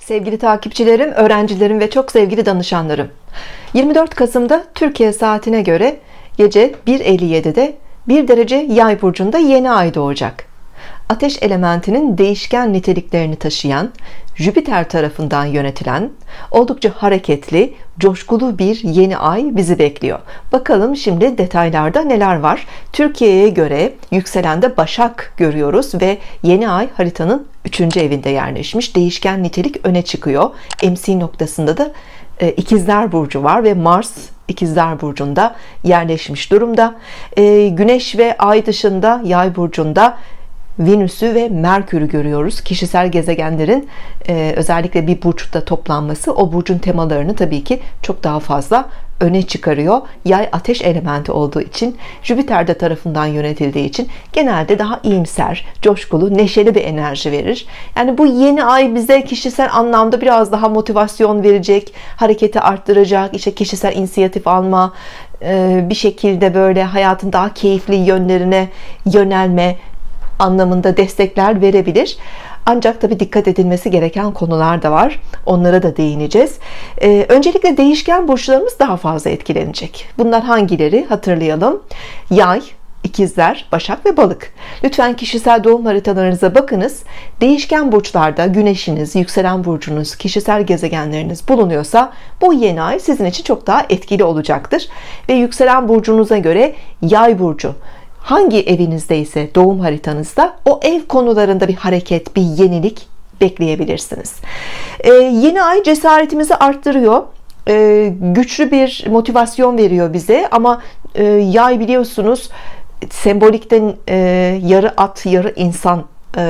Sevgili takipçilerim, öğrencilerim ve çok sevgili danışanlarım. 24 Kasım'da Türkiye saatine göre gece 1:57'de 1 derece Yay burcunda yeni ay doğacak. Ateş elementinin değişken niteliklerini taşıyan, Jüpiter tarafından yönetilen, oldukça hareketli, coşkulu bir yeni ay bizi bekliyor. Bakalım şimdi detaylarda neler var? Türkiye'ye göre yükselende Başak görüyoruz ve yeni ay haritanın 3. evinde yerleşmiş. Değişken nitelik öne çıkıyor. MC noktasında da İkizler Burcu var ve Mars İkizler Burcu'nda yerleşmiş durumda. Güneş ve Ay dışında Yay burcunda Venüs'ü ve Merkür'ü görüyoruz. Kişisel gezegenlerin özellikle bir burçta toplanması o burcun temalarını tabii ki çok daha fazla öne çıkarıyor. Yay ateş elementi olduğu için, Jüpiter de tarafından yönetildiği için genelde daha iyimser, coşkulu, neşeli bir enerji verir. Yani bu yeni ay bize kişisel anlamda biraz daha motivasyon verecek, hareketi arttıracak, işte kişisel inisiyatif alma, bir şekilde böyle hayatın daha keyifli yönlerine yönelme anlamında destekler verebilir. Ancak tabii dikkat edilmesi gereken konular da var. Onlara da değineceğiz. Öncelikle değişken burçlarımız daha fazla etkilenecek. Bunlar hangileri? Hatırlayalım. Yay, İkizler, Başak ve Balık. Lütfen kişisel doğum haritalarınıza bakınız. Değişken burçlarda güneşiniz, yükselen burcunuz, kişisel gezegenleriniz bulunuyorsa bu yeni ay sizin için çok daha etkili olacaktır. Ve yükselen burcunuza göre Yay burcu hangi evinizdeyse doğum haritanızda o ev konularında bir hareket, bir yenilik bekleyebilirsiniz. Yeni ay cesaretimizi arttırıyor. Güçlü bir motivasyon veriyor bize ama yay biliyorsunuz sembolikten yarı at yarı insan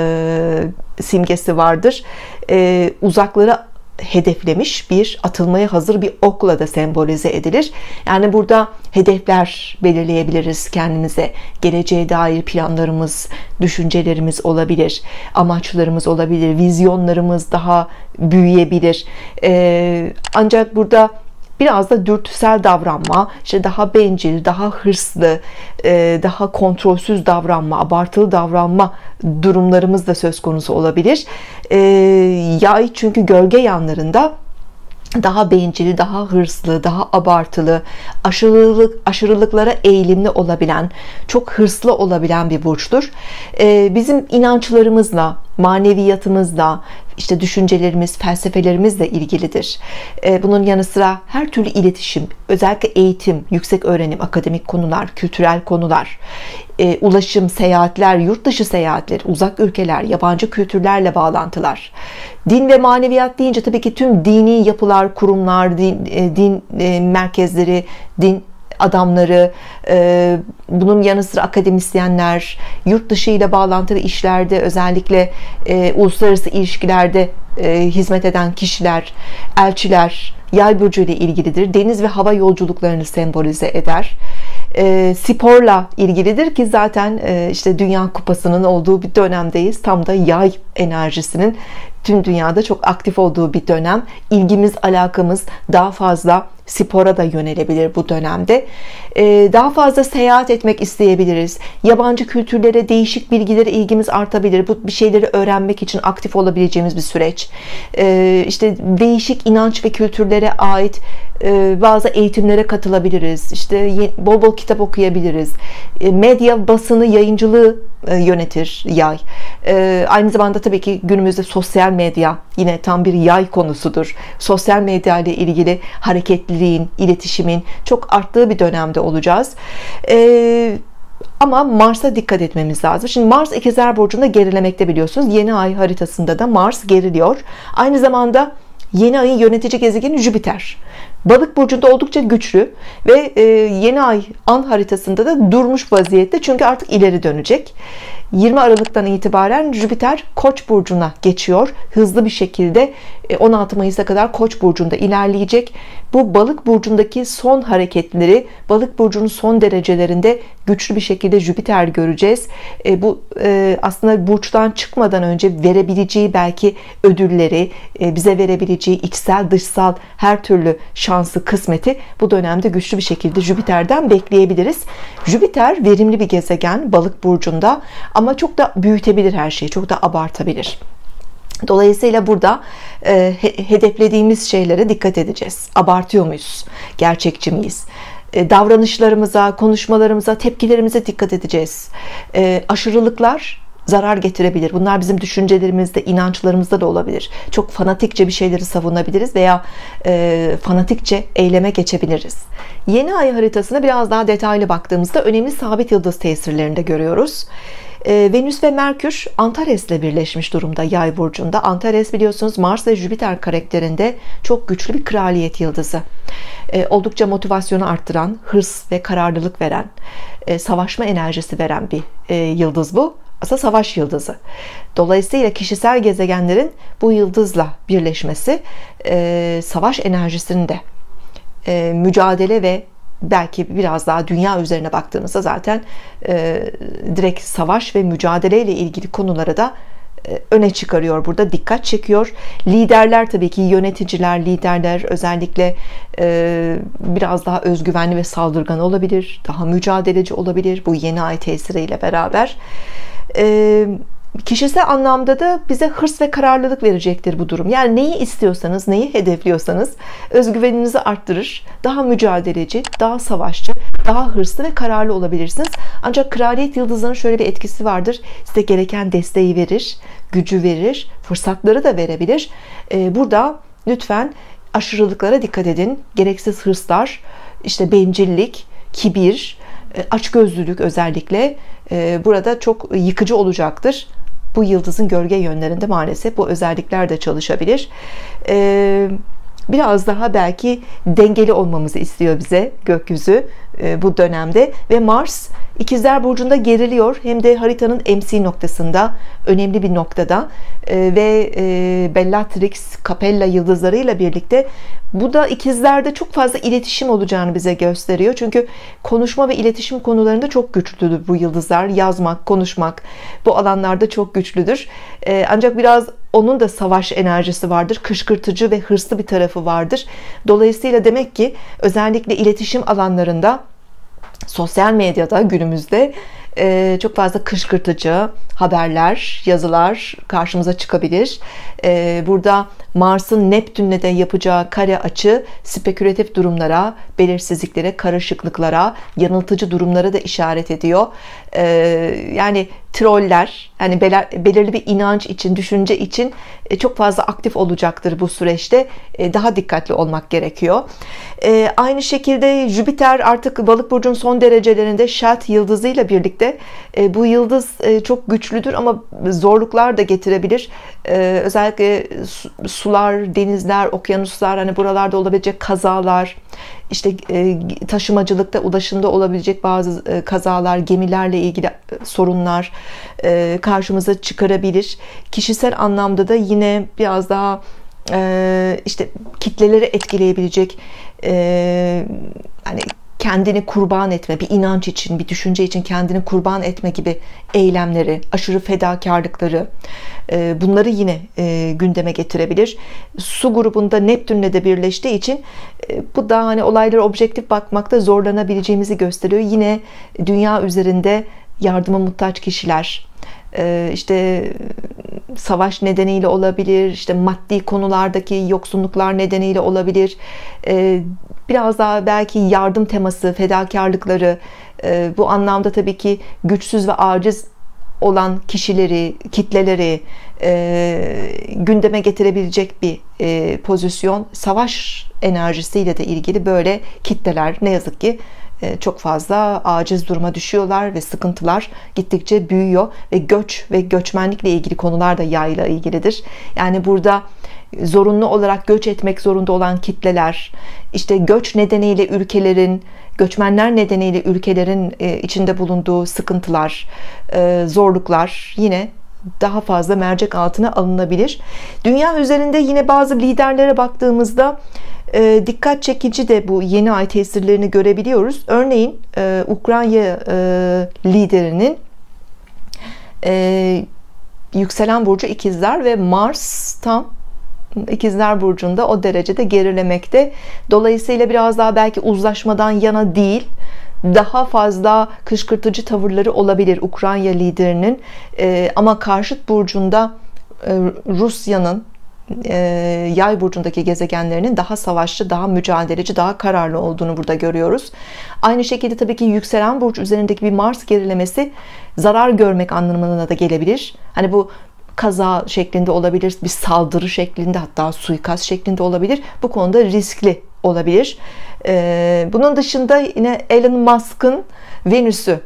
simgesi vardır. Uzaklara hedeflemiş bir, atılmaya hazır bir okla da sembolize edilir. Yani burada hedefler belirleyebiliriz kendimize. Geleceğe dair planlarımız, düşüncelerimiz olabilir, amaçlarımız olabilir, vizyonlarımız daha büyüyebilir. Ancak burada biraz da dürtüsel davranma, işte daha bencil, daha hırslı, daha kontrolsüz davranma, abartılı davranma durumlarımız da söz konusu olabilir. Yay çünkü gölge yanlarında daha bencil, daha hırslı, daha abartılı, aşırılıklara eğilimli olabilen, çok hırslı olabilen bir burçtur. Bizim inançlarımızla, maneviyatımızla, işte düşüncelerimiz, felsefelerimizle ilgilidir. Bunun yanı sıra her türlü iletişim, özellikle eğitim, yüksek öğrenim, akademik konular, kültürel konular, ulaşım, seyahatler, yurt dışı seyahatler, uzak ülkeler, yabancı kültürlerle bağlantılar. Din ve maneviyat deyince tabii ki tüm dini yapılar, kurumlar, din merkezleri, din adamları, bunun yanı sıra akademisyenler, yurt dışı ile bağlantılı işlerde, özellikle uluslararası ilişkilerde hizmet eden kişiler, elçiler, Yay burcu ile ilgilidir. Deniz ve hava yolculuklarını sembolize eder. Sporla ilgilidir ki zaten işte Dünya Kupası'nın olduğu bir dönemdeyiz. Tam da yay enerjisinin tüm dünyada çok aktif olduğu bir dönem. İlgimiz, alakamız daha fazla spora da yönelebilir bu dönemde. Daha fazla seyahat etmek isteyebiliriz. Yabancı kültürlere, değişik bilgilere ilgimiz artabilir. Bu bir şeyleri öğrenmek için aktif olabileceğimiz bir süreç. İşte değişik inanç ve kültürlere ait bazı eğitimlere katılabiliriz. İşte bol bol kitap okuyabiliriz. Medya, basını, yayıncılığı yönetir yay. Aynı zamanda tabii ki günümüzde sosyal medya yine tam bir yay konusudur. Sosyal medya ile ilgili hareketliliğin, iletişimin çok arttığı bir dönemde olacağız. Ama Mars'a dikkat etmemiz lazım. Şimdi Mars İkizler Burcu'nda gerilemekte biliyorsunuz. Yeni ay haritasında da Mars geriliyor. Aynı zamanda yeni ayın yönetici gezegeni Jüpiter. Balık burcunda oldukça güçlü ve yeni ay an haritasında da durmuş vaziyette çünkü artık ileri dönecek. 20 Aralık'tan itibaren Jüpiter Koç burcuna geçiyor. Hızlı bir şekilde 16 Mayıs'a kadar Koç burcunda ilerleyecek. Bu Balık burcundaki son hareketleri, Balık burcunun son derecelerinde güçlü bir şekilde Jüpiter göreceğiz. Bu aslında burçtan çıkmadan önce verebileceği belki ödülleri, bize verebileceği içsel dışsal her türlü şansı, kısmeti bu dönemde güçlü bir şekilde Jüpiter'den bekleyebiliriz. Jüpiter verimli bir gezegen Balık burcunda ama çok da büyütebilir her şeyi, çok da abartabilir. Dolayısıyla burada hedeflediğimiz şeylere dikkat edeceğiz. Abartıyor muyuz? Gerçekçi miyiz? Davranışlarımıza, konuşmalarımıza, tepkilerimize dikkat edeceğiz. Aşırılıklar zarar getirebilir. Bunlar bizim düşüncelerimizde, inançlarımızda da olabilir. Çok fanatikçe bir şeyleri savunabiliriz veya fanatikçe eyleme geçebiliriz. Yeni ay haritasına biraz daha detaylı baktığımızda önemli sabit yıldız tesirlerini de görüyoruz. Venüs ve Merkür Antares'le birleşmiş durumda Yay burcunda. Antares biliyorsunuz Mars ve Jüpiter karakterinde çok güçlü bir kraliyet yıldızı. Oldukça motivasyonu arttıran, hırs ve kararlılık veren, savaşma enerjisi veren bir yıldız bu. Aslında savaş yıldızı. Dolayısıyla kişisel gezegenlerin bu yıldızla birleşmesi savaş enerjisini de mücadele ve belki biraz daha dünya üzerine baktığımızda zaten direkt savaş ve mücadele ile ilgili konulara da öne çıkarıyor, burada dikkat çekiyor. Liderler, tabii ki yöneticiler, liderler özellikle biraz daha özgüvenli ve saldırgan olabilir, daha mücadeleci olabilir bu yeni ay tesiriyle beraber. Kişisel anlamda da bize hırs ve kararlılık verecektir bu durum. Yani neyi istiyorsanız, neyi hedefliyorsanız özgüveninizi arttırır, daha mücadeleci, daha savaşçı, daha hırslı ve kararlı olabilirsiniz. Ancak kraliyet yıldızlarının şöyle bir etkisi vardır: size gereken desteği verir, gücü verir, fırsatları da verebilir. Burada lütfen aşırılıklara dikkat edin. Gereksiz hırslar, işte bencillik, kibir, açgözlülük özellikle burada çok yıkıcı olacaktır. Bu yıldızın gölge yönlerinde maalesef bu özellikler de çalışabilir. Biraz daha belki dengeli olmamızı istiyor bize gökyüzü bu dönemde. Ve Mars İkizler Burcu'nda geriliyor. Hem de haritanın MC noktasında, önemli bir noktada ve Bellatrix, Capella yıldızlarıyla birlikte bu da ikizlerde çok fazla iletişim olacağını bize gösteriyor. Çünkü konuşma ve iletişim konularında çok güçlüdür bu yıldızlar. Yazmak, konuşmak bu alanlarda çok güçlüdür. Ancak biraz onun da savaş enerjisi vardır. Kışkırtıcı ve hırslı bir tarafı vardır. Dolayısıyla demek ki özellikle iletişim alanlarında, sosyal medyada günümüzde çok fazla kışkırtıcı haberler, yazılar karşımıza çıkabilir. Burada Mars'ın Neptün'le de yapacağı kare açı spekülatif durumlara, belirsizliklere, karışıklıklara, yanıltıcı durumlara da işaret ediyor. Yani troller, yani belirli bir inanç için, düşünce için çok fazla aktif olacaktır bu süreçte. Daha dikkatli olmak gerekiyor. Aynı şekilde Jüpiter artık Balık burcunun son derecelerinde Şat yıldızıyla birlikte, bu yıldız çok güçlüdür ama zorluklar da getirebilir. Özellikle sular, denizler, okyanuslar, hani buralarda olabilecek kazalar, işte taşımacılıkta, ulaşımda olabilecek bazı kazalar, gemilerle ilgili sorunlar karşımıza çıkarabilir. Kişisel anlamda da yine biraz daha işte kitleleri etkileyebilecek, hani kendini kurban etme, bir inanç için, bir düşünce için kendini kurban etme gibi eylemleri, aşırı fedakarlıkları, bunları yine gündeme getirebilir. Su grubunda Neptün'le de birleştiği için bu da hani olaylara objektif bakmakta zorlanabileceğimizi gösteriyor. Yine dünya üzerinde yardıma muhtaç kişiler, işte savaş nedeniyle olabilir, işte maddi konulardaki yoksunluklar nedeniyle olabilir. Biraz daha belki yardım teması, fedakarlıkları, bu anlamda tabii ki güçsüz ve aciz olan kişileri, kitleleri gündeme getirebilecek bir pozisyon. Savaş enerjisiyle de ilgili böyle kitleler ne yazık ki çok fazla aciz duruma düşüyorlar ve sıkıntılar gittikçe büyüyor ve göç ve göçmenlikle ilgili konular da yayla ilgilidir. Yani burada zorunlu olarak göç etmek zorunda olan kitleler, işte göç nedeniyle ülkelerin, göçmenler nedeniyle ülkelerin içinde bulunduğu sıkıntılar, zorluklar yine daha fazla mercek altına alınabilir. Dünya üzerinde yine bazı liderlere baktığımızda dikkat çekici de bu yeni ay tesirlerini görebiliyoruz. Örneğin Ukrayna liderinin yükselen burcu ikizler ve Mars tam ikizler burcunda, o derecede gerilemekte. Dolayısıyla biraz daha belki uzlaşmadan yana değil, daha fazla kışkırtıcı tavırları olabilir Ukrayna liderinin, ama karşıt burcunda Rusya'nın Yay burcundaki gezegenlerinin daha savaşçı, daha mücadeleci, daha kararlı olduğunu burada görüyoruz. Aynı şekilde tabii ki yükselen burç üzerindeki bir Mars gerilemesi zarar görmek anlamına da gelebilir. Hani bu kaza şeklinde olabilir, bir saldırı şeklinde, hatta suikast şeklinde olabilir. Bu konuda riskli olabilir. Bunun dışında yine Elon Musk'ın Venüs'ü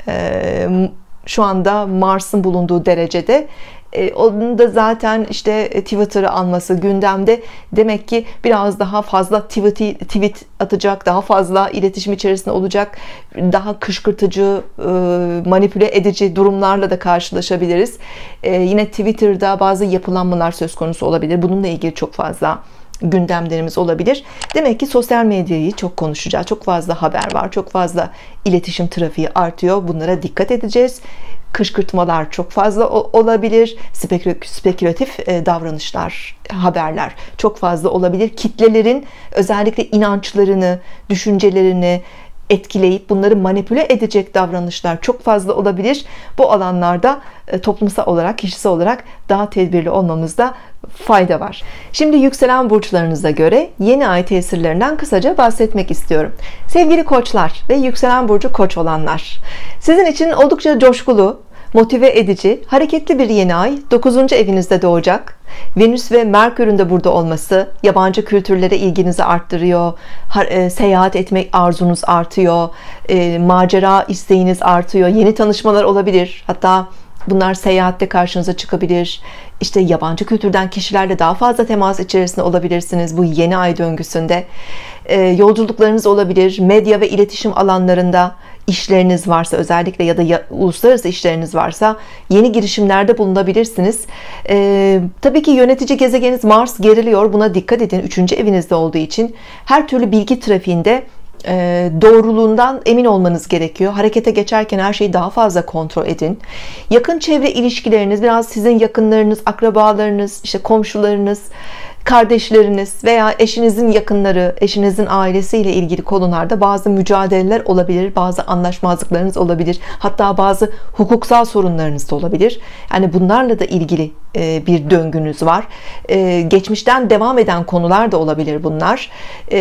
şu anda Mars'ın bulunduğu derecede. Onun da zaten işte Twitter'ı alması gündemde. Demek ki biraz daha fazla tweet atacak, daha fazla iletişim içerisinde olacak, daha kışkırtıcı, manipüle edici durumlarla da karşılaşabiliriz. Yine Twitter'da bazı yapılanmalar söz konusu olabilir. Bununla ilgili çok fazla gündemlerimiz olabilir. Demek ki sosyal medyayı çok konuşacağız. Çok fazla haber var. Çok fazla iletişim trafiği artıyor. Bunlara dikkat edeceğiz. Kışkırtmalar çok fazla olabilir. Spekülatif davranışlar, haberler çok fazla olabilir. Kitlelerin özellikle inançlarını, düşüncelerini etkileyip bunları manipüle edecek davranışlar çok fazla olabilir. Bu alanlarda toplumsal olarak, kişisel olarak daha tedbirli olmamızda fayda var. Şimdi yükselen burçlarınıza göre yeni ay tesirlerinden kısaca bahsetmek istiyorum. Sevgili koçlar ve yükselen burcu koç olanlar, sizin için oldukça coşkulu, motive edici, hareketli bir yeni ay 9. evinizde doğacak. Venüs ve Merkür'ün de burada olması yabancı kültürlere ilginizi arttırıyor. Seyahat etmek arzunuz artıyor. Macera isteğiniz artıyor. Yeni tanışmalar olabilir. Hatta bunlar seyahatte karşınıza çıkabilir. İşte yabancı kültürden kişilerle daha fazla temas içerisinde olabilirsiniz bu yeni ay döngüsünde. Yolculuklarınız olabilir. Medya ve iletişim alanlarında işleriniz varsa özellikle ya da uluslararası işleriniz varsa yeni girişimlerde bulunabilirsiniz. Tabii ki yönetici gezegeniniz Mars geriliyor. Buna dikkat edin. 3. evinizde olduğu için her türlü bilgi trafiğinde doğruluğundan emin olmanız gerekiyor. Harekete geçerken her şeyi daha fazla kontrol edin. Yakın çevre ilişkileriniz, biraz sizin yakınlarınız, akrabalarınız, işte komşularınız, kardeşleriniz veya eşinizin yakınları, eşinizin ailesiyle ilgili konularda bazı mücadeleler olabilir, bazı anlaşmazlıklarınız olabilir, hatta bazı hukuksal sorunlarınız da olabilir. Yani bunlarla da ilgili bir döngünüz var. Geçmişten devam eden konular da olabilir bunlar.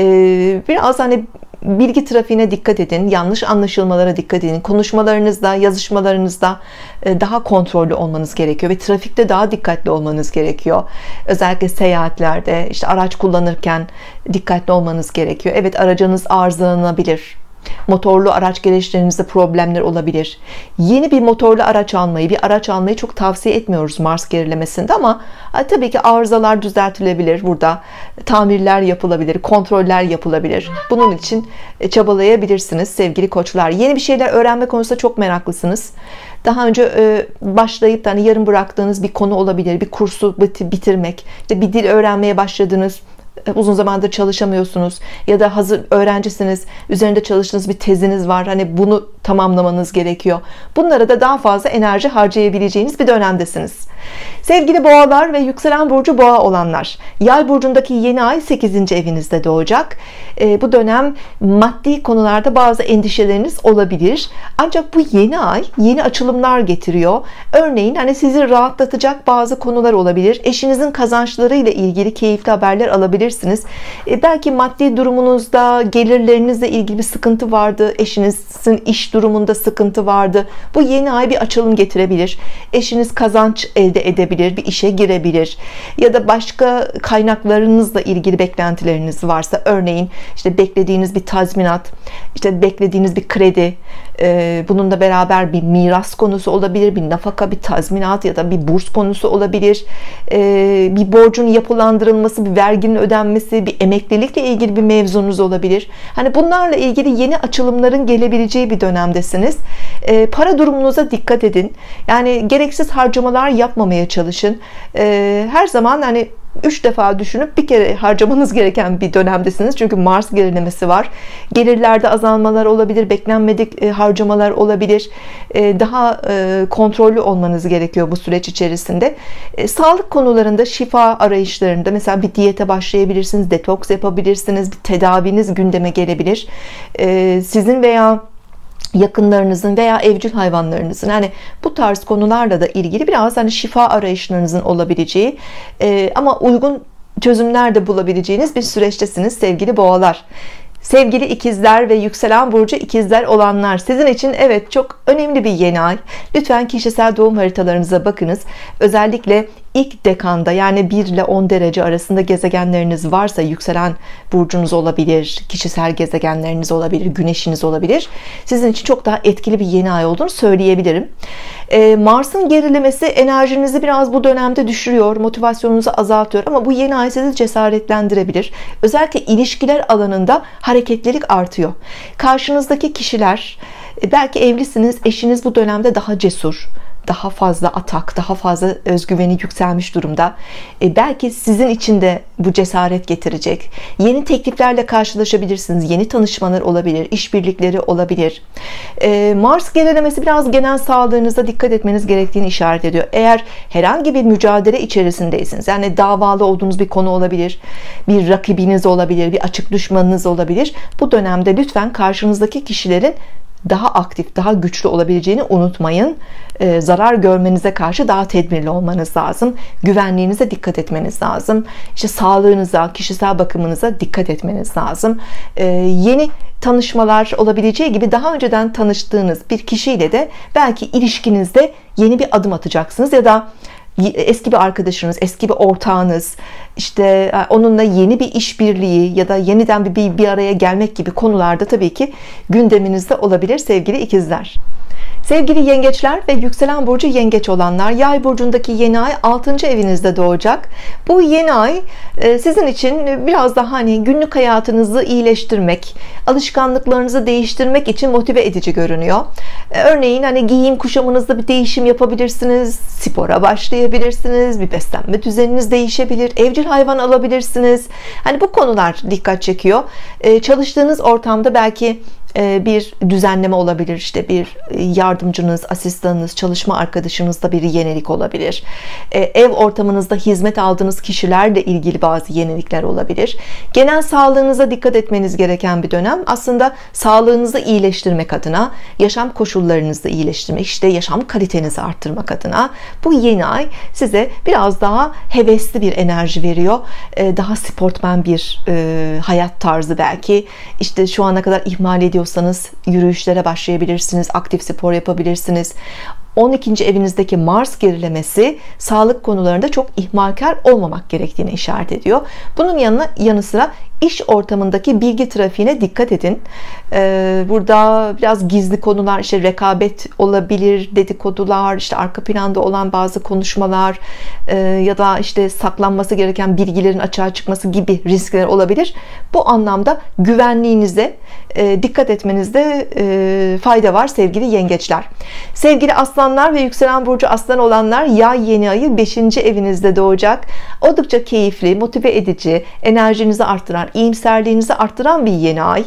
Biraz hani bilgi trafiğine dikkat edin, yanlış anlaşılmalara dikkat edin. Konuşmalarınızda, yazışmalarınızda daha kontrollü olmanız gerekiyor ve trafikte daha dikkatli olmanız gerekiyor. Özellikle seyahatlerde, işte araç kullanırken dikkatli olmanız gerekiyor. Evet, aracınız arızalanabilir. Motorlu araç gereçlerinizde problemler olabilir. Yeni bir motorlu araç almayı, bir araç almayı çok tavsiye etmiyoruz Mars gerilemesinde, ama tabii ki arızalar düzeltilebilir. Burada tamirler yapılabilir, kontroller yapılabilir. Bunun için çabalayabilirsiniz sevgili koçlar. Yeni bir şeyler öğrenme konusunda çok meraklısınız. Daha önce başlayıp da hani yarım bıraktığınız bir konu olabilir. Bir kursu bitirmek, işte bir dil öğrenmeye başladınız, uzun zamandır çalışamıyorsunuz ya da hazır öğrencisiniz, üzerinde çalıştığınız bir teziniz var, hani bunu tamamlamanız gerekiyor. Bunlara da daha fazla enerji harcayabileceğiniz bir dönemdesiniz. Sevgili boğalar ve yükselen burcu boğa olanlar, yay burcundaki yeni ay 8. evinizde doğacak. Bu dönem maddi konularda bazı endişeleriniz olabilir. Ancak bu yeni ay yeni açılımlar getiriyor. Örneğin hani sizi rahatlatacak bazı konular olabilir. Eşinizin kazançları ile ilgili keyifli haberler alabilirsiniz. Belki maddi durumunuzda, gelirlerinizle ilgili bir sıkıntı vardı. Eşinizin iş durumunda sıkıntı vardı. Bu yeni ay bir açılım getirebilir. Eşiniz kazanç elde edebilir, bir işe girebilir. Ya da başka kaynaklarınızla ilgili beklentileriniz varsa, örneğin işte beklediğiniz bir tazminat, işte beklediğiniz bir kredi, bununla beraber bir miras konusu olabilir, bir nafaka, bir tazminat ya da bir burs konusu olabilir. Bir borcun yapılandırılması, bir verginin ödenmesi, bir emeklilikle ilgili bir mevzunuz olabilir. Hani bunlarla ilgili yeni açılımların gelebileceği bir dönemdesiniz. Para durumunuza dikkat edin. Yani gereksiz harcamalar yapmamaya çalışın. Her zaman hani 3 defa düşünüp bir kere harcamanız gereken bir dönemdesiniz. Çünkü Mars gerilemesi var. Gelirlerde azalmalar olabilir, beklenmedik harcamalar olabilir. Daha kontrollü olmanız gerekiyor bu süreç içerisinde. Sağlık konularında, şifa arayışlarında mesela bir diyete başlayabilirsiniz, detoks yapabilirsiniz, bir tedaviniz gündeme gelebilir. Sizin veya yakınlarınızın veya evcil hayvanlarınızın, yani bu tarz konularla da ilgili biraz hani şifa arayışlarınızın olabileceği ama uygun çözümler de bulabileceğiniz bir süreçtesiniz sevgili boğalar. Sevgili ikizler ve yükselen burcu ikizler olanlar, sizin için evet çok önemli bir yeni ay. Lütfen kişisel doğum haritalarınıza bakınız. Özellikle ilk dekanda, yani 1 ile 10 derece arasında gezegenleriniz varsa, yükselen burcunuz olabilir, kişisel gezegenleriniz olabilir, güneşiniz olabilir. Sizin için çok daha etkili bir yeni ay olduğunu söyleyebilirim. Mars'ın gerilemesi enerjinizi biraz bu dönemde düşürüyor, motivasyonunuzu azaltıyor ama bu yeni ay sizi cesaretlendirebilir. Özellikle ilişkiler alanında hareketlilik artıyor. Karşınızdaki kişiler, belki evlisiniz, eşiniz bu dönemde daha cesur, daha fazla atak, daha fazla özgüveni yükselmiş durumda. Belki sizin için de bu cesaret getirecek. Yeni tekliflerle karşılaşabilirsiniz. Yeni tanışmalar olabilir, işbirlikleri olabilir. Mars gerilemesi biraz genel sağlığınıza dikkat etmeniz gerektiğini işaret ediyor. Eğer herhangi bir mücadele içerisindeyseniz, yani davalı olduğunuz bir konu olabilir, bir rakibiniz olabilir, bir açık düşmanınız olabilir. Bu dönemde lütfen karşınızdaki kişilerin daha aktif, daha güçlü olabileceğini unutmayın. Zarar görmenize karşı daha tedbirli olmanız lazım. Güvenliğinize dikkat etmeniz lazım. İşte sağlığınıza, kişisel bakımınıza dikkat etmeniz lazım. Yeni tanışmalar olabileceği gibi daha önceden tanıştığınız bir kişiyle de belki ilişkinizde yeni bir adım atacaksınız ya da eski bir arkadaşınız, eski bir ortağınız, işte onunla yeni bir işbirliği ya da yeniden bir araya gelmek gibi konularda tabii ki gündeminizde olabilir sevgili ikizler. Sevgili yengeçler ve yükselen burcu yengeç olanlar, yay burcundaki yeni ay 6. evinizde doğacak. Bu yeni ay sizin için biraz daha hani günlük hayatınızı iyileştirmek, alışkanlıklarınızı değiştirmek için motive edici görünüyor. Örneğin hani giyim kuşamınızda bir değişim yapabilirsiniz, spora başlayabilirsiniz, bir beslenme düzeniniz değişebilir, evcil hayvan alabilirsiniz. Hani bu konular dikkat çekiyor. Çalıştığınız ortamda belki bir düzenleme olabilir, işte bir yardımcınız, asistanınız, çalışma arkadaşınızda bir yenilik olabilir. Ev ortamınızda hizmet aldığınız kişilerle ilgili bazı yenilikler olabilir. Genel sağlığınıza dikkat etmeniz gereken bir dönem. Aslında sağlığınızı iyileştirmek adına, yaşam koşullarınızı iyileştirmek, işte yaşam kalitenizi arttırmak adına bu yeni ay size biraz daha hevesli bir enerji veriyor. Daha sportmen bir hayat tarzı belki. İşte şu ana kadar ihmal ediyorsanız yürüyüşlere başlayabilirsiniz, aktif spor yapabilirsiniz. 12. evinizdeki Mars gerilemesi sağlık konularında çok ihmalkar olmamak gerektiğini işaret ediyor. Bunun yanı sıra iş ortamındaki bilgi trafiğine dikkat edin. Burada biraz gizli konular, işte rekabet olabilir, dedikodular, işte arka planda olan bazı konuşmalar ya da işte saklanması gereken bilgilerin açığa çıkması gibi riskler olabilir. Bu anlamda güvenliğinize dikkat etmenizde fayda var sevgili yengeçler. Sevgili aslanlar ve yükselen burcu aslan olanlar, yay yeni ayı 5. evinizde doğacak. Oldukça keyifli, motive edici, enerjinizi arttıran, iyimserliğinizi arttıran bir yeni ay.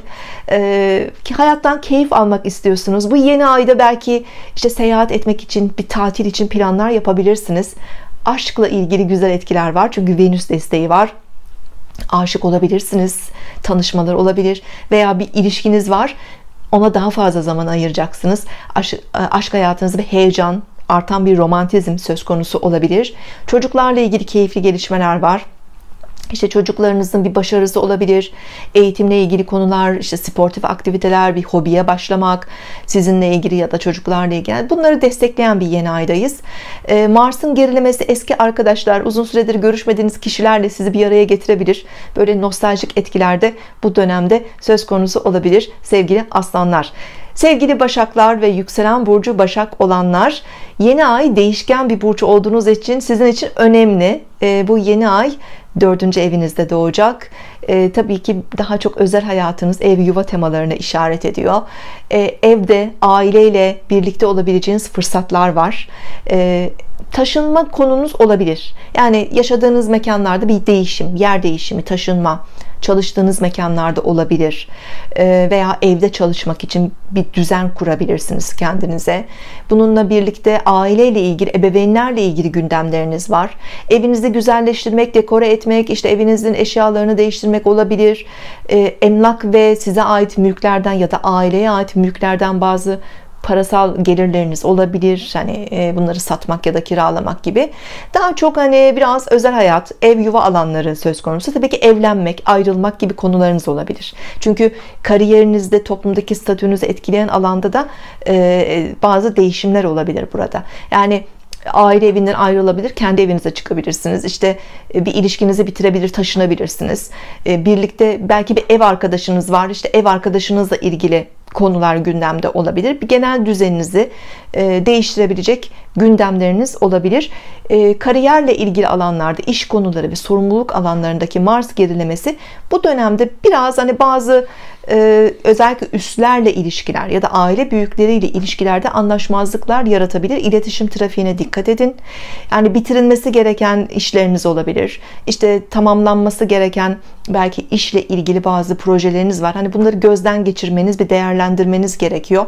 Hayattan keyif almak istiyorsunuz. Bu yeni ayda belki işte seyahat etmek için, bir tatil için planlar yapabilirsiniz. Aşkla ilgili güzel etkiler var. Çünkü Venüs desteği var. Aşık olabilirsiniz, tanışmalar olabilir veya bir ilişkiniz var. Ona daha fazla zaman ayıracaksınız. Aşk hayatınızda bir heyecan, artan bir romantizm söz konusu olabilir. Çocuklarla ilgili keyifli gelişmeler var. İşte çocuklarınızın bir başarısı olabilir, eğitimle ilgili konular, işte sportif aktiviteler, bir hobiye başlamak, sizinle ilgili ya da çocuklarla ilgili, bunları destekleyen bir yeni aydayız. Mars'ın gerilemesi eski arkadaşlar, uzun süredir görüşmediğiniz kişilerle sizi bir araya getirebilir. Böyle nostaljik etkiler de bu dönemde söz konusu olabilir sevgili aslanlar. Sevgili Başaklar ve yükselen burcu Başak olanlar, yeni ay değişken bir burç olduğunuz için sizin için önemli. Bu yeni ay 4. evinizde doğacak. Tabii ki daha çok özel hayatınız, ev yuva temalarına işaret ediyor. Evde aileyle birlikte olabileceğiniz fırsatlar var. Taşınma konunuz olabilir. Yani yaşadığınız mekanlarda bir değişim, yer değişimi, taşınma, çalıştığınız mekanlarda olabilir. Veya evde çalışmak için bir düzen kurabilirsiniz kendinize. Bununla birlikte aileyle ilgili, ebeveynlerle ilgili gündemleriniz var. Evinizi güzelleştirmek, dekore etmek, etmek, işte evinizin eşyalarını değiştirmek olabilir. Emlak ve size ait mülklerden ya da aileye ait mülklerden bazı parasal gelirleriniz olabilir. Hani bunları satmak ya da kiralamak gibi. Daha çok hani biraz özel hayat, ev yuva alanları söz konusu. Tabii ki evlenmek, ayrılmak gibi konularınız olabilir. Çünkü kariyerinizde, toplumdaki statünüzü etkileyen alanda da bazı değişimler olabilir burada. Yani aile evinden ayrılabilir, kendi evinize çıkabilirsiniz. İşte bir ilişkinizi bitirebilir, taşınabilirsiniz. Birlikte belki bir ev arkadaşınız var. İşte ev arkadaşınızla ilgili konular gündemde olabilir. Bir genel düzeninizi değiştirebilecek gündemleriniz olabilir. Kariyerle ilgili alanlarda, iş konuları ve sorumluluk alanlarındaki Mars gerilemesi bu dönemde biraz hani bazı özellikle üstlerle ilişkiler ya da aile büyükleriyle ilişkilerde anlaşmazlıklar yaratabilir. İletişim trafiğine dikkat edin. Yani bitirilmesi gereken işleriniz olabilir. İşte tamamlanması gereken belki işle ilgili bazı projeleriniz var. Hani bunları gözden geçirmeniz, bir değerlendirmeniz gerekiyor.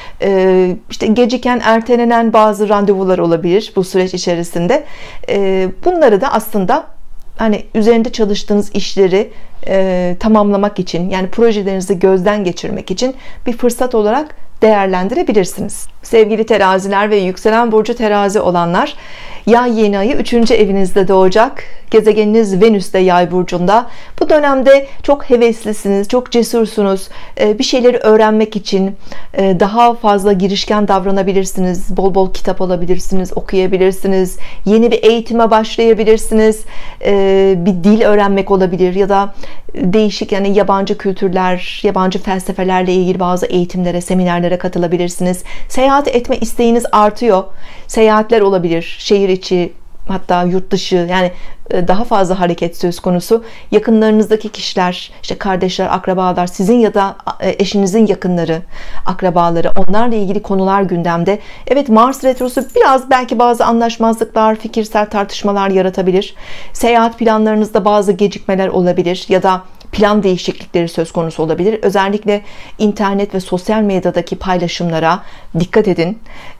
İşte geciken, ertelenen bazı randevular olabilir bu süreç içerisinde. Bunları da aslında hani üzerinde çalıştığınız işleri tamamlamak için, yani projelerinizi gözden geçirmek için bir fırsat olarak değerlendirebilirsiniz. Sevgili teraziler ve yükselen burcu terazi olanlar, yay yeni ayı 3. evinizde doğacak. Gezegeniniz Venüs de yay burcunda. Bu dönemde çok heveslisiniz, çok cesursunuz. Bir şeyleri öğrenmek için daha fazla girişken davranabilirsiniz. Bol bol kitap alabilirsiniz, okuyabilirsiniz. Yeni bir eğitime başlayabilirsiniz. Bir dil öğrenmek olabilir ya da değişik, yani yabancı kültürler, yabancı felsefelerle ilgili bazı eğitimlere, seminerlere katılabilirsiniz. Seyahat etme isteğiniz artıyor. Seyahatler olabilir, şehir içi, hatta yurt dışı, yani daha fazla hareket söz konusu. Yakınlarınızdaki kişiler, işte kardeşler, akrabalar, sizin ya da eşinizin yakınları, akrabaları, onlarla ilgili konular gündemde. Evet, Mars retrosu biraz belki bazı anlaşmazlıklar, fikirsel tartışmalar yaratabilir. Seyahat planlarınızda bazı gecikmeler olabilir ya da plan değişiklikleri söz konusu olabilir. Özellikle internet ve sosyal medyadaki paylaşımlara dikkat edin.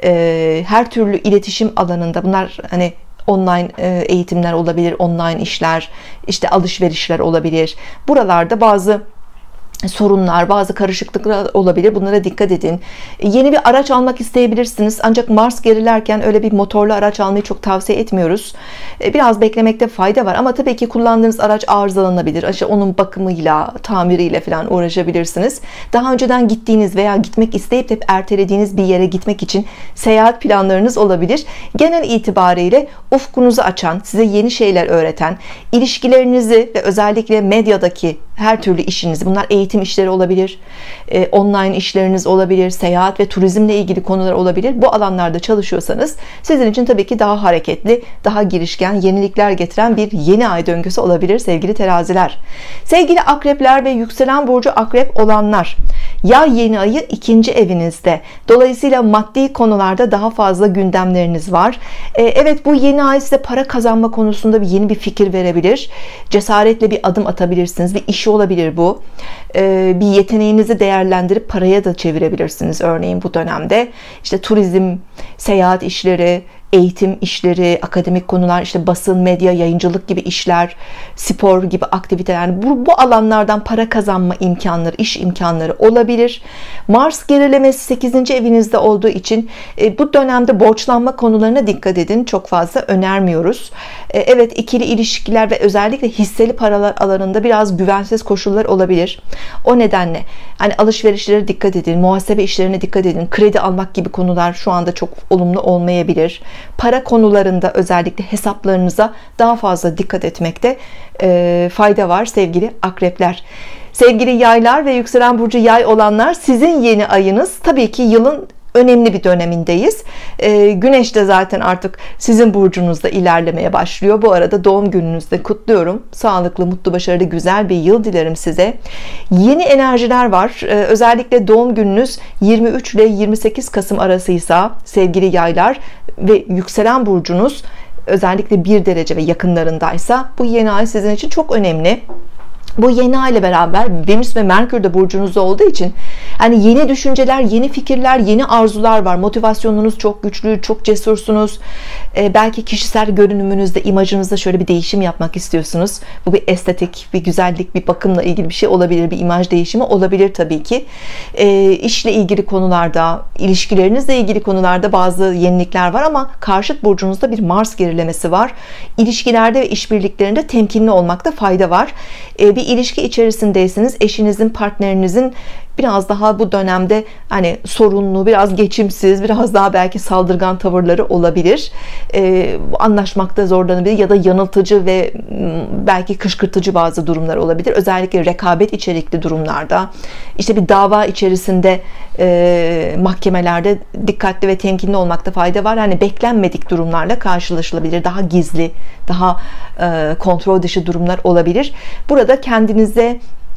Her türlü iletişim alanında, bunlar hani online eğitimler olabilir, online işler, işte alışverişler olabilir. Buralarda bazı sorunlar, bazı karışıklıklar olabilir. Bunlara dikkat edin. Yeni bir araç almak isteyebilirsiniz. Ancak Mars gerilerken öyle bir motorlu araç almayı çok tavsiye etmiyoruz. Biraz beklemekte fayda var. Ama tabii ki kullandığınız araç arızalanabilir. İşte onun bakımıyla, tamiriyle falan uğraşabilirsiniz. Daha önceden gittiğiniz veya gitmek isteyip hep ertelediğiniz bir yere gitmek için seyahat planlarınız olabilir. Genel itibariyle ufkunuzu açan, size yeni şeyler öğreten, ilişkilerinizi ve özellikle medyadaki her türlü işinizi, bunlar eğitim işleri olabilir, online işleriniz olabilir, seyahat ve turizmle ilgili konular olabilir. Bu alanlarda çalışıyorsanız sizin için tabii ki daha hareketli, daha girişken, yenilikler getiren bir yeni ay döngüsü olabilir sevgili teraziler. Sevgili akrepler ve yükselen burcu akrep olanlar, yay yeni ayı 2. evinizde. Dolayısıyla maddi konularda daha fazla gündemleriniz var. Evet, bu yeni ay size para kazanma konusunda yeni bir fikir verebilir. Cesaretle bir adım atabilirsiniz. Bir işi olabilir bu. Bir yeteneğinizi değerlendirip paraya da çevirebilirsiniz örneğin bu dönemde. İşte turizm, seyahat işleri, eğitim işleri, akademik konular, işte basın, medya, yayıncılık gibi işler, spor gibi aktiviteler, yani bu alanlardan para kazanma imkanları, iş imkanları olabilir. Mars gerilemesi 8. evinizde olduğu için bu dönemde borçlanma konularına dikkat edin. Çok fazla önermiyoruz. Evet, ikili ilişkiler ve özellikle hisseli paralar alanında biraz güvensiz koşullar olabilir. O nedenle hani alışverişlere dikkat edin, muhasebe işlerine dikkat edin. Kredi almak gibi konular şu anda çok olumlu olmayabilir. Para konularında özellikle hesaplarınıza daha fazla dikkat etmekte fayda var sevgili akrepler. Sevgili yaylar ve yükselen burcu yay olanlar, sizin yeni ayınız tabii ki yılın önemli bir dönemindeyiz. Güneş de zaten artık sizin burcunuzda ilerlemeye başlıyor. Bu arada doğum gününüzde kutluyorum. Sağlıklı, mutlu, başarılı, güzel bir yıl dilerim size. Yeni enerjiler var. Özellikle doğum gününüz 23 ile 28 Kasım arasıysa sevgili yaylar ve yükselen burcunuz özellikle 1 derece ve yakınlarındaysa bu yeni ay sizin için çok önemli. Bu yeni ay ile beraber Venüs ve Merkür de burcunuzda olduğu için Yani yeni düşünceler, yeni fikirler, yeni arzular var. Motivasyonunuz çok güçlü, çok cesursunuz. Belki kişisel görünümünüzde, imajınızda şöyle bir değişim yapmak istiyorsunuz. Bu bir estetik, bir güzellik, bir bakımla ilgili bir şey olabilir. Bir imaj değişimi olabilir tabii ki. İşle ilgili konularda, ilişkilerinizle ilgili konularda bazı yenilikler var ama karşıt burcunuzda bir Mars gerilemesi var. İlişkilerde ve işbirliklerinde temkinli olmakta fayda var. Bir ilişki içerisindeyseniz eşinizin, partnerinizin biraz daha bu dönemde hani sorunlu, biraz geçimsiz, biraz daha belki saldırgan tavırları olabilir. Anlaşmakta zorlanabilir ya da yanıltıcı ve belki kışkırtıcı bazı durumlar olabilir. Özellikle rekabet içerikli durumlarda, işte bir dava içerisinde, mahkemelerde dikkatli ve temkinli olmakta fayda var. Yani beklenmedik durumlarla karşılaşılabilir. Daha gizli, daha kontrol dışı durumlar olabilir. Burada kendinize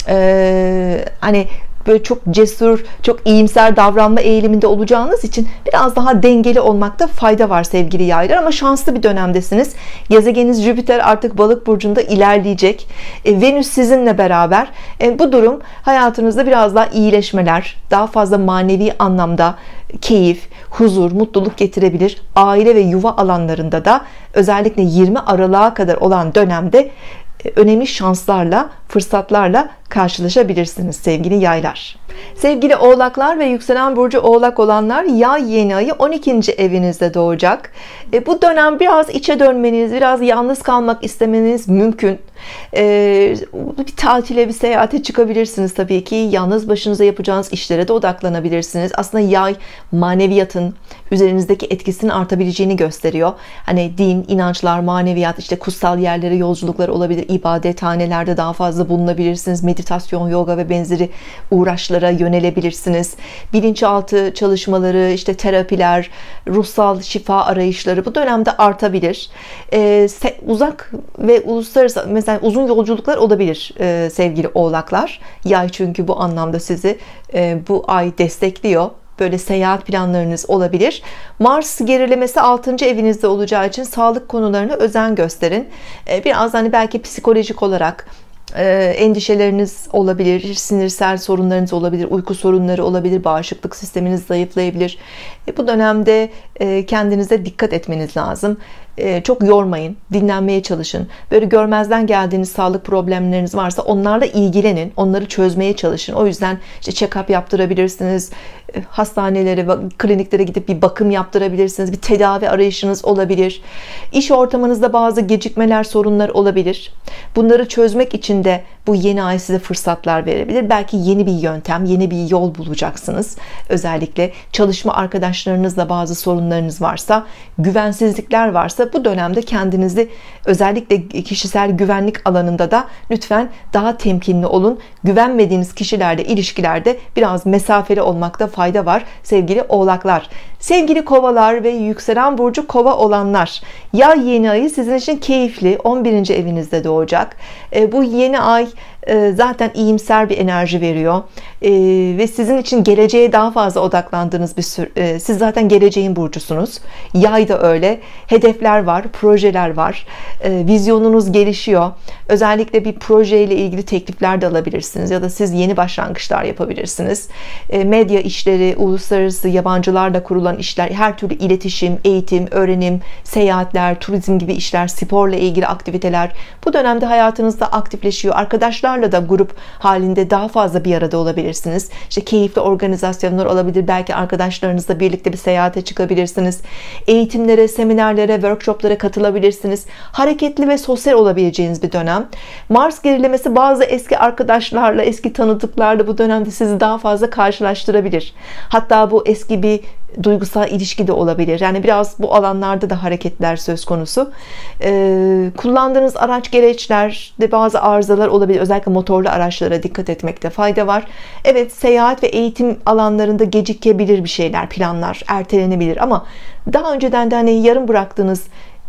hani böyle çok cesur, çok iyimser davranma eğiliminde olacağınız için biraz daha dengeli olmakta fayda var sevgili yaylar. Ama şanslı bir dönemdesiniz. Gezegeniniz Jüpiter artık Balık burcunda ilerleyecek. Venüs sizinle beraber. Bu durum hayatınızda biraz daha iyileşmeler, daha fazla manevi anlamda keyif, huzur, mutluluk getirebilir. Aile ve yuva alanlarında da özellikle 20 Aralık'a kadar olan dönemde önemli şanslarla, fırsatlarla karşılaşabilirsiniz sevgili yaylar. Sevgili oğlaklar ve yükselen burcu oğlak olanlar, yay yeni ayı 12. evinizde doğacak. Bu dönem biraz içe dönmeniz, biraz yalnız kalmak istemeniz mümkün. Bir tatile, bir seyahate çıkabilirsiniz tabii ki. Yalnız başınıza yapacağınız işlere de odaklanabilirsiniz. Aslında yay maneviyatın üzerinizdeki etkisinin artabileceğini gösteriyor. Hani din, inançlar, maneviyat, işte kutsal yerlere yolculuklar olabilir. İbadethanelerde daha fazla bulunabilirsiniz. Meditasyon, yoga ve benzeri uğraşlara yönelebilirsiniz. Bilinçaltı çalışmaları, işte terapiler, ruhsal şifa arayışları bu dönemde artabilir. Uzak ve uluslararası, mesela uzun yolculuklar olabilir sevgili oğlaklar. Yay çünkü bu anlamda sizi bu ay destekliyor. Böyle seyahat planlarınız olabilir. Mars gerilemesi 6. evinizde olacağı için sağlık konularına özen gösterin. Biraz hani belki psikolojik olarak endişeleriniz olabilir, sinirsel sorunlarınız olabilir, uyku sorunları olabilir, bağışıklık sisteminiz zayıflayabilir. Bu dönemde kendinize dikkat etmeniz lazım. Çok yormayın, dinlenmeye çalışın. Böyle görmezden geldiğiniz sağlık problemleriniz varsa onlarla ilgilenin, onları çözmeye çalışın. O yüzden işte check-up yaptırabilirsiniz, hastanelere, kliniklere gidip bir bakım yaptırabilirsiniz, bir tedavi arayışınız olabilir. İş ortamınızda bazı gecikmeler, sorunlar olabilir. Bunları çözmek için de bu yeni ay size fırsatlar verebilir. Belki yeni bir yöntem, yeni bir yol bulacaksınız. Özellikle çalışma arkadaşlarınızla bazı sorunlarınız varsa, güvensizlikler varsa bu dönemde kendinizi özellikle kişisel güvenlik alanında da lütfen daha temkinli olun. Güvenmediğiniz kişilerle ilişkilerde biraz mesafeli olmakta fayda var sevgili oğlaklar. Sevgili kovalar ve yükselen burcu kova olanlar, yay yeni ayı sizin için keyifli 11. evinizde doğacak. Bu yeni ay zaten iyimser bir enerji veriyor ve sizin için geleceğe daha fazla odaklandığınız bir siz zaten geleceğin burcusunuz. Yay da öyle. Hedefler var, projeler var, vizyonunuz gelişiyor. Özellikle bir projeyle ilgili teklifler de alabilirsiniz ya da siz yeni başlangıçlar yapabilirsiniz. Medya işleri, uluslararası yabancılarla kurulan işler, her türlü iletişim, eğitim, öğrenim, seyahatler, turizm gibi işler, sporla ilgili aktiviteler bu dönemde hayatınızda aktifleşiyor. Arkadaşlarla da grup halinde daha fazla bir arada olabilirsiniz. İşte keyifli organizasyonlar olabilir. Belki arkadaşlarınızla birlikte bir seyahate çıkabilirsiniz. Eğitimlere, seminerlere, workshoplara katılabilirsiniz. Hareketli ve sosyal olabileceğiniz bir dönem. Mars gerilemesi bazı eski arkadaşlarla, eski tanıdıklarla bu dönemde sizi daha fazla karşılaştırabilir. Hatta bu eski bir duygusal ilişki de olabilir. Yani biraz bu alanlarda da hareketler söz konusu. Kullandığınız araç gereçlerde bazı arızalar olabilir. Özellikle motorlu araçlara dikkat etmekte fayda var. Evet, seyahat ve eğitim alanlarında gecikebilir bir şeyler, planlar ertelenebilir ama daha önceden de hani yarım bıraktığınız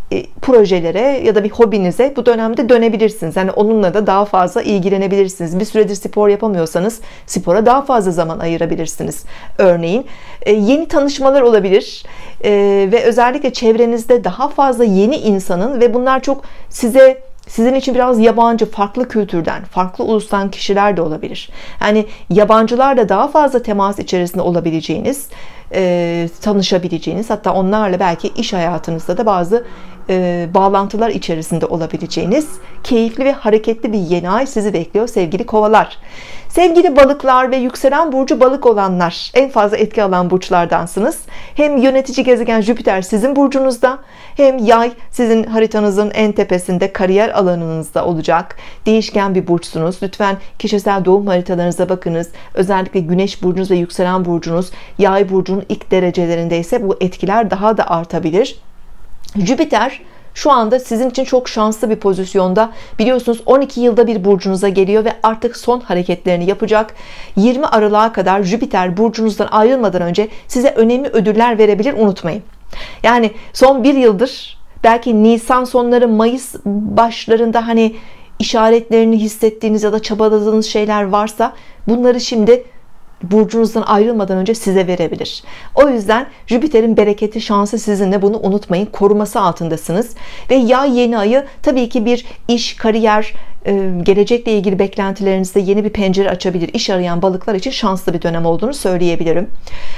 projelere ya da bir hobinize bu dönemde dönebilirsiniz. Yani onunla da daha fazla ilgilenebilirsiniz. Bir süredir spor yapamıyorsanız spora daha fazla zaman ayırabilirsiniz. Örneğin yeni tanışmalar olabilir ve özellikle çevrenizde daha fazla yeni insanın ve bunlar çok size Sizin için biraz yabancı, farklı kültürden, farklı ulustan kişiler de olabilir. Yani yabancılarla daha fazla temas içerisinde olabileceğiniz, tanışabileceğiniz, hatta onlarla belki iş hayatınızda da bazı bağlantılar içerisinde olabileceğiniz keyifli ve hareketli bir yeni ay sizi bekliyor sevgili kovalar. Sevgili balıklar ve yükselen burcu balık olanlar, en fazla etki alan burçlardansınız. Hem yönetici gezegen Jüpiter sizin burcunuzda, hem yay sizin haritanızın en tepesinde, kariyer alanınızda olacak. Değişken bir burçsunuz. Lütfen kişisel doğum haritalarınıza bakınız. Özellikle güneş burcunuz ve yükselen burcunuz yay burcunun ilk derecelerindeyse bu etkiler daha da artabilir. Jüpiter şu anda sizin için çok şanslı bir pozisyonda. Biliyorsunuz 12 yılda bir burcunuza geliyor ve artık son hareketlerini yapacak. 20 Aralık'a kadar Jüpiter burcunuzdan ayrılmadan önce size önemli ödüller verebilir, unutmayın. Yani son bir yıldır, belki Nisan sonları Mayıs başlarında hani işaretlerini hissettiğiniz ya da çabaladığınız şeyler varsa bunları şimdi burcunuzdan ayrılmadan önce size verebilir. O yüzden Jüpiter'in bereketi, şansı sizinle, bunu unutmayın. Koruması altındasınız. Ve yay yeni ayı tabii ki bir iş, kariyer, gelecekle ilgili beklentilerinizde yeni bir pencere açabilir. İş arayan balıklar için şanslı bir dönem olduğunu söyleyebilirim.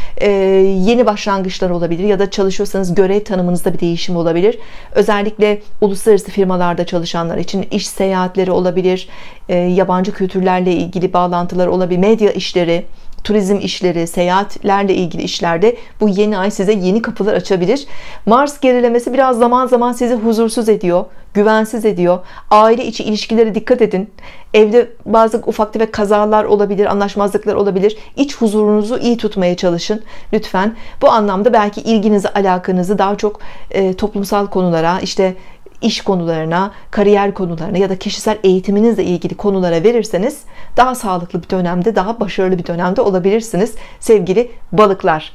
Yeni başlangıçlar olabilir ya da çalışıyorsanız görev tanımınızda bir değişim olabilir. Özellikle uluslararası firmalarda çalışanlar için iş seyahatleri olabilir. Yabancı kültürlerle ilgili bağlantılar olabilir. Medya işleri, turizm işleri, seyahatlerle ilgili işlerde bu yeni ay size yeni kapılar açabilir. Mars gerilemesi biraz zaman zaman sizi huzursuz ediyor, güvensiz ediyor. Aile içi ilişkilere dikkat edin. Evde bazı ufak tefek kazalar olabilir, anlaşmazlıklar olabilir. İç huzurunuzu iyi tutmaya çalışın lütfen. Bu anlamda belki ilginizi, alakanızı daha çok toplumsal konulara, işte iş konularına, kariyer konularına ya da kişisel eğitiminizle ilgili konulara verirseniz daha sağlıklı bir dönemde, daha başarılı bir dönemde olabilirsiniz sevgili balıklar.